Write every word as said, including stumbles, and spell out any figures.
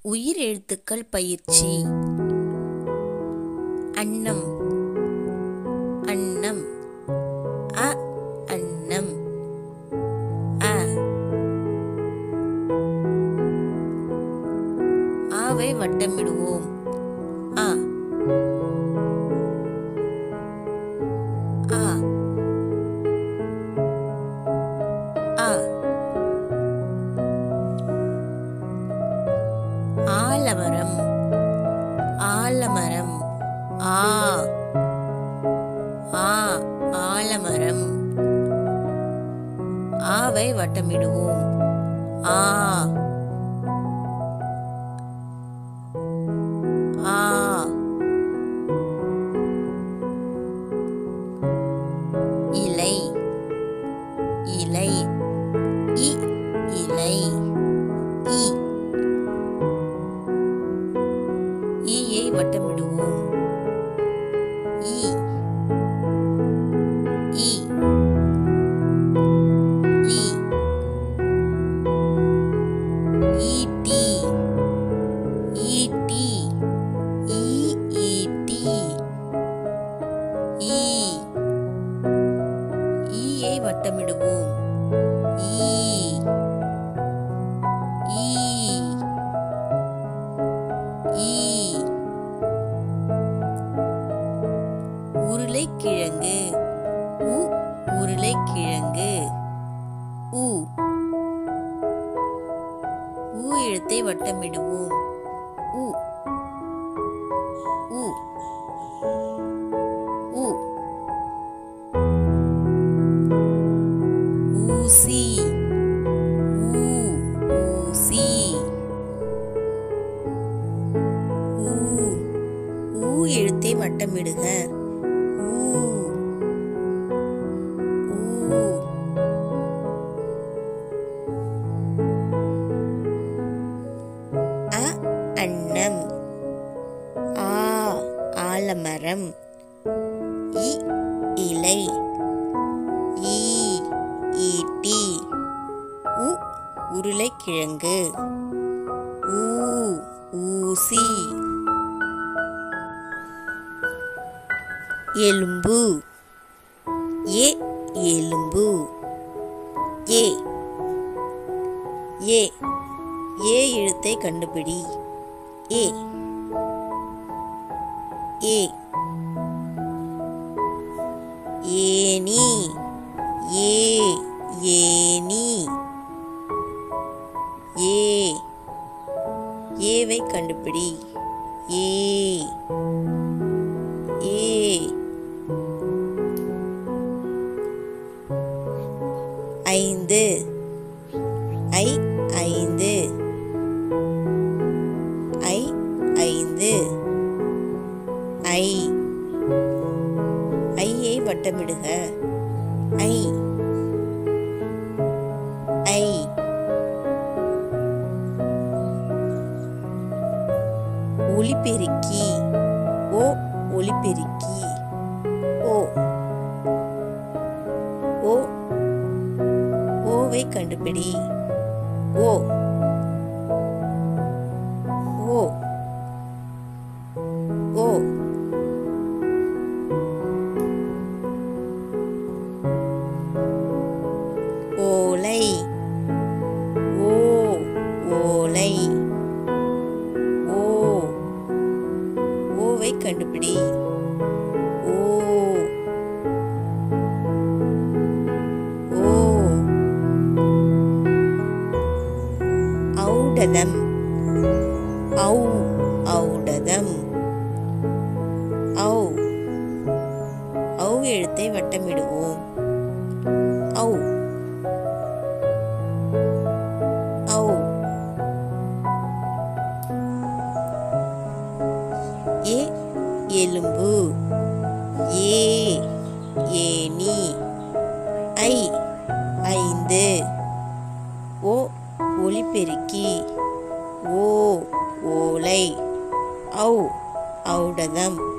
உயிர் எழுத்துக்கள் பயிற்சி. அன்னம் அன்னம் அ அன்னம் அ ஆவை வட்டமிடுவோம். அ ஆ ஆ ஆலமரம் ஆலமரம் ஆ ஆ ஆலமரம் ஆவை வட்டமிடுவோம். ஆ ஆ இலை இலை இ இலை இ ஈயை வட்டமிடுவோம். ஈ ஈ ஈ ஈட்டி ஈட்டி ஈ ஈட்டி ஈ ஈயை வட்டமிடுவோம். ஈ ஈ ஈ உருளைக்கிழங்கு உ உருளைக்கிழங்கு உ ஊ எழுத்தை வட்டமிடுவோம். உ உ உ ஊசி ஊ ஊசி ஊ ஊ எழுத்தை வட்டமிடுக. ஊ ஊ அ அன்னம் ஆ ஆலமரம் இ இலை ஈ ஈட்டி உ உருளைக்கிழங்கு ஊ ஊசி எலும்பு ஏ எலும்பு ஏ ஏ ஏ எழுத்தை கண்டுபிடி. ஏ ஏ ஏனி ஏ ஏனி ஏ ஏவை கண்டுபிடி. ஏ ஏ ஐந்து ஐ ஐந்து ஐ ஐந்து ஐ ஐயை வட்டமிடுக. ஐ ஐ ஒலிபெருக்கி ஓ ஒலிபெருக்கி ஓ ஓ ஓவை கண்டுபிடி. ஓ ஓ ஓ ஓலை ஓ ஓலை ஓ ஓவை கண்டுபிடி. ஓ ஓ ஔடதம் ஔ ஔடதம் ஔ ஔ எழுத்தை வட்டமிடுவோம். ஔ ஔ ஏ எலும்பு ஏ ஏனி ஐ ஐந்து ஓ ஒலிபெருக்கி ஓ ஓலை ஔ ஔடதம்